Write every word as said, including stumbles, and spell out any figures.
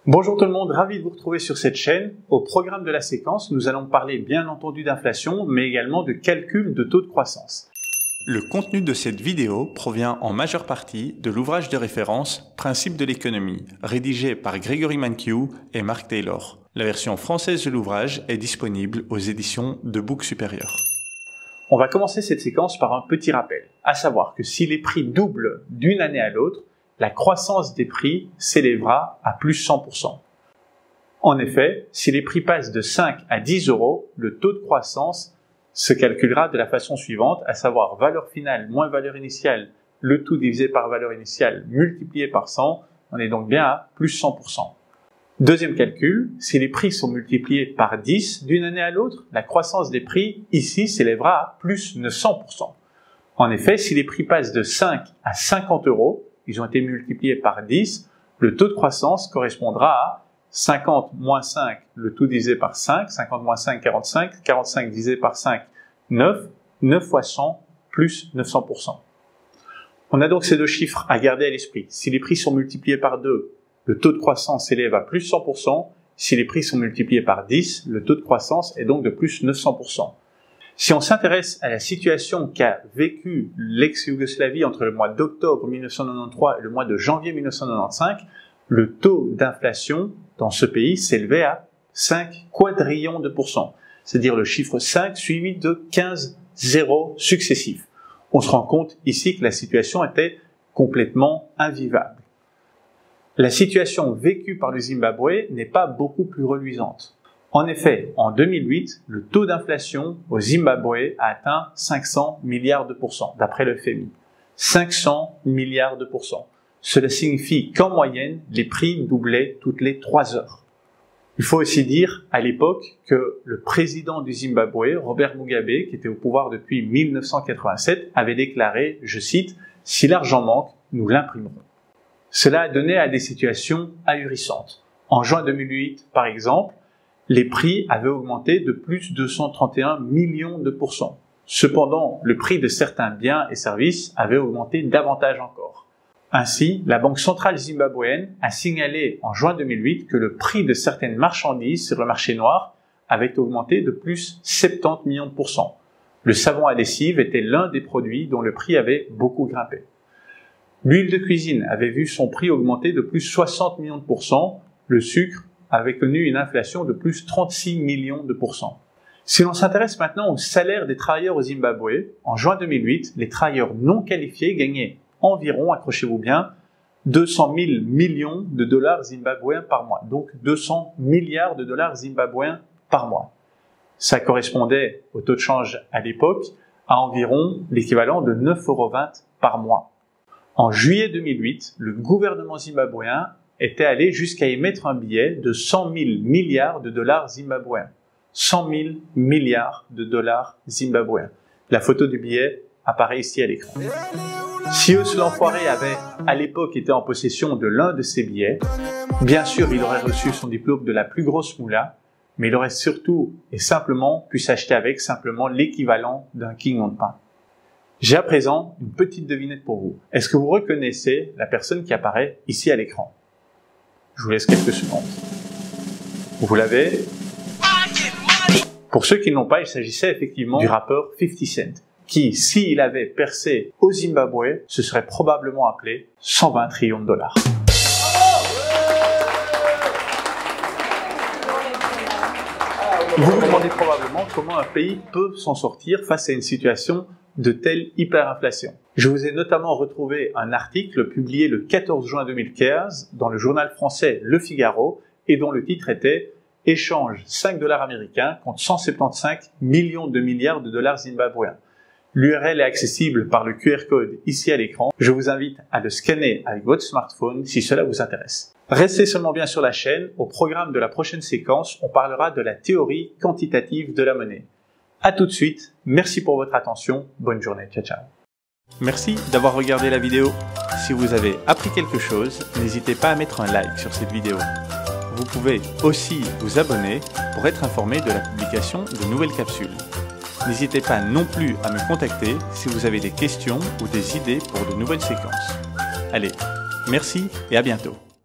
Bonjour tout le monde, ravi de vous retrouver sur cette chaîne. Au programme de la séquence, nous allons parler bien entendu d'inflation, mais également de calcul de taux de croissance. Le contenu de cette vidéo provient en majeure partie de l'ouvrage de référence Principes de l'économie, rédigé par Gregory Mankiw et Mark Taylor. La version française de l'ouvrage est disponible aux éditions de Book Supérieur. On va commencer cette séquence par un petit rappel, à savoir que si les prix doublent d'une année à l'autre, la croissance des prix s'élèvera à plus cent pour cent. En effet, si les prix passent de cinq à dix euros, le taux de croissance se calculera de la façon suivante, à savoir valeur finale moins valeur initiale, le tout divisé par valeur initiale multiplié par cent, on est donc bien à plus cent pour cent. Deuxième calcul, si les prix sont multipliés par dix d'une année à l'autre, la croissance des prix ici s'élèvera à plus neuf cents pour cent. En effet, si les prix passent de cinq à cinquante euros, ils ont été multipliés par dix, le taux de croissance correspondra à cinquante moins cinq, le tout divisé par cinq, cinquante moins cinq, quarante-cinq, quarante-cinq divisé par cinq, neuf, neuf fois cent, plus neuf cents pour cent. On a donc ces deux chiffres à garder à l'esprit. Si les prix sont multipliés par deux, le taux de croissance s'élève à plus cent pour cent. Si les prix sont multipliés par dix, le taux de croissance est donc de plus neuf cents pour cent. Si on s'intéresse à la situation qu'a vécue l'ex-Yougoslavie entre le mois d'octobre mille neuf cent quatre-vingt-treize et le mois de janvier mille neuf cent quatre-vingt-quinze, le taux d'inflation dans ce pays s'élevait à cinq quadrillions de pourcents, c'est-à-dire le chiffre cinq suivi de quinze zéros successifs. On se rend compte ici que la situation était complètement invivable. La situation vécue par le Zimbabwe n'est pas beaucoup plus reluisante. En effet, en deux mille huit, le taux d'inflation au Zimbabwe a atteint cinq cents milliards de pourcents, d'après le F M I. cinq cents milliards de pourcents. Cela signifie qu'en moyenne, les prix doublaient toutes les trois heures. Il faut aussi dire, à l'époque, que le président du Zimbabwe, Robert Mugabe, qui était au pouvoir depuis mille neuf cent quatre-vingt-sept, avait déclaré, je cite, « Si l'argent manque, nous l'imprimerons ». Cela a donné à des situations ahurissantes. En juin deux mille huit, par exemple, les prix avaient augmenté de plus de deux cent trente et un millions de pourcents. Cependant, le prix de certains biens et services avait augmenté davantage encore. Ainsi, la Banque centrale zimbabwéenne a signalé en juin deux mille huit que le prix de certaines marchandises sur le marché noir avait augmenté de plus soixante-dix millions de pourcents. Le savon à lessive était l'un des produits dont le prix avait beaucoup grimpé. L'huile de cuisine avait vu son prix augmenter de plus soixante millions de pourcents, le sucre avait connu une inflation de plus trente-six millions de pourcents. Si l'on s'intéresse maintenant au salaire des travailleurs au Zimbabwe, en juin deux mille huit, les travailleurs non qualifiés gagnaient environ, accrochez-vous bien, deux cent mille millions de dollars zimbabwéens par mois, donc deux cents milliards de dollars zimbabwéens par mois. Ça correspondait au taux de change à l'époque à environ l'équivalent de neuf euros vingt par mois. En juillet deux mille huit, le gouvernement zimbabwéen était allé jusqu'à émettre un billet de cent mille milliards de dollars zimbabwéens. cent mille milliards de dollars zimbabwéens. La photo du billet apparaît ici à l'écran. Si Eus l'enfoiré avait, à l'époque, été en possession de l'un de ces billets, bien sûr, il aurait reçu son diplôme de la plus grosse moula, mais il aurait surtout et simplement pu s'acheter avec simplement l'équivalent d'un king on pain. J'ai à présent une petite devinette pour vous. Est-ce que vous reconnaissez la personne qui apparaît ici à l'écran? Je vous laisse quelques secondes. Vous l'avez? Pour ceux qui ne l'ont pas, il s'agissait effectivement du rappeur fifty cent, qui, s'il avait percé au Zimbabwe, se serait probablement appelé cent vingt trillions de dollars. Vous vous demandez probablement comment un pays peut s'en sortir face à une situation de telle hyperinflation. Je vous ai notamment retrouvé un article publié le quatorze juin deux mille quinze dans le journal français Le Figaro et dont le titre était « Échange cinq dollars américains contre cent soixante-quinze millions de milliards de dollars zimbabwéens ». L'U R L est accessible par le Q R code ici à l'écran. Je vous invite à le scanner avec votre smartphone si cela vous intéresse. Restez seulement bien sur la chaîne. Au programme de la prochaine séquence, on parlera de la théorie quantitative de la monnaie. À tout de suite, merci pour votre attention, bonne journée, ciao ciao. Merci d'avoir regardé la vidéo. Si vous avez appris quelque chose, n'hésitez pas à mettre un like sur cette vidéo. Vous pouvez aussi vous abonner pour être informé de la publication de nouvelles capsules. N'hésitez pas non plus à me contacter si vous avez des questions ou des idées pour de nouvelles séquences. Allez, merci et à bientôt.